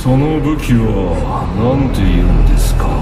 その武器は何て言うんですか？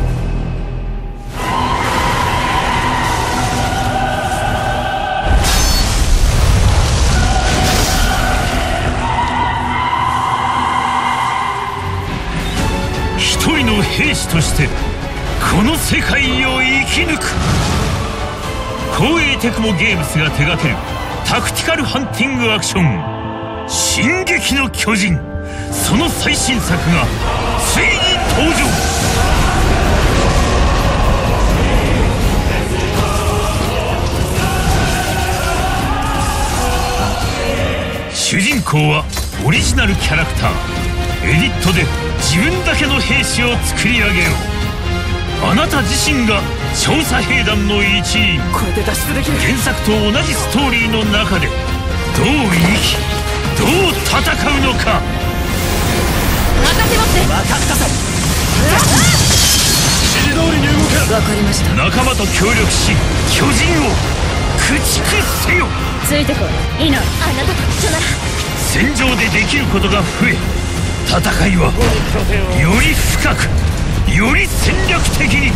一人の兵士としてこの世界を生き抜く。光栄テクモゲームスが手掛けるタクティカルハンティングアクション「進撃の巨人」、その最新作がついに登場。主人公はオリジナルキャラクター。エディットで自分だけの兵士を作り上げよう。あなた自身が調査兵団の一員。 これで脱出できる。 原作と同じストーリーの中でどう生きどう戦うのか。 任せますね。分かったぞ。 指示通りに動け。 分かりました。 仲間と協力し巨人を駆逐せよ。 ついてこい。いいな。あなたと一緒なら。 戦場でできることが増え、戦いはより深くより戦略的に。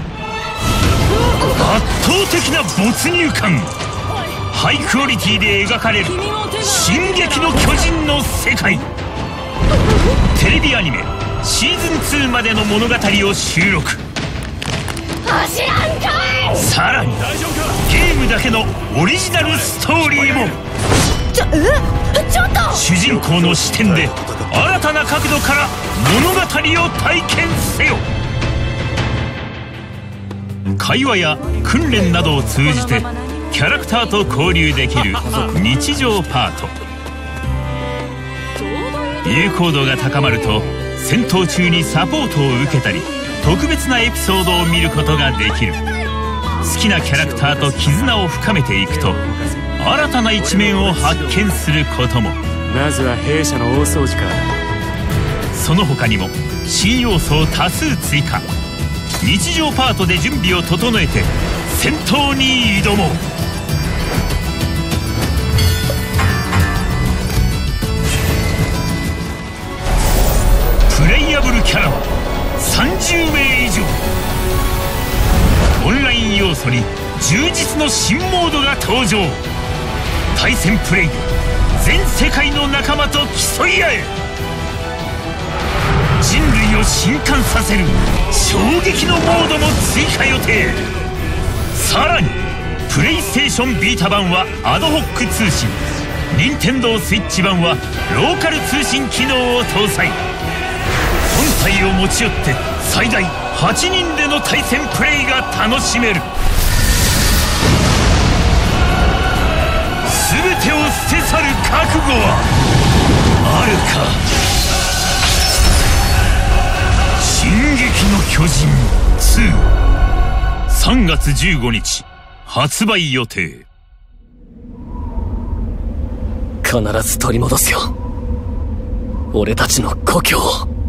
圧倒的な没入感。ハイクオリティで描かれる「進撃の巨人」の世界。テレビアニメシーズン2までの物語を収録。 走らんかい。 さらにゲームだけのオリジナルストーリーも。 ちょっと。 主人公の視点で新たな角度から物語を体験せよ。会話や訓練などを通じてキャラクターと交流できる日常パート。有効度が高まると戦闘中にサポートを受けたり特別なエピソードを見ることができる。好きなキャラクターと絆を深めていくと新たな一面を発見することも。 まずは弊社の大掃除からだ。 その他にも新要素を多数追加。日常パートで準備を整えて戦闘に挑もう。プレイヤブルキャラは30名以上。オンライン要素に充実の新モードが登場。対戦プレイで全世界の仲間と競い合え。人類を震撼させる衝撃のモードも追加予定。さらにプレイステーションビータ版はアドホック通信、任天堂スイッチ版はローカル通信機能を搭載。本体を持ち寄って最大8人での対戦プレイが楽しめる。全てを捨て去る覚悟はあるか。進撃の巨人2、3月15日発売予定。 必ず取り戻すよ、俺たちの故郷を。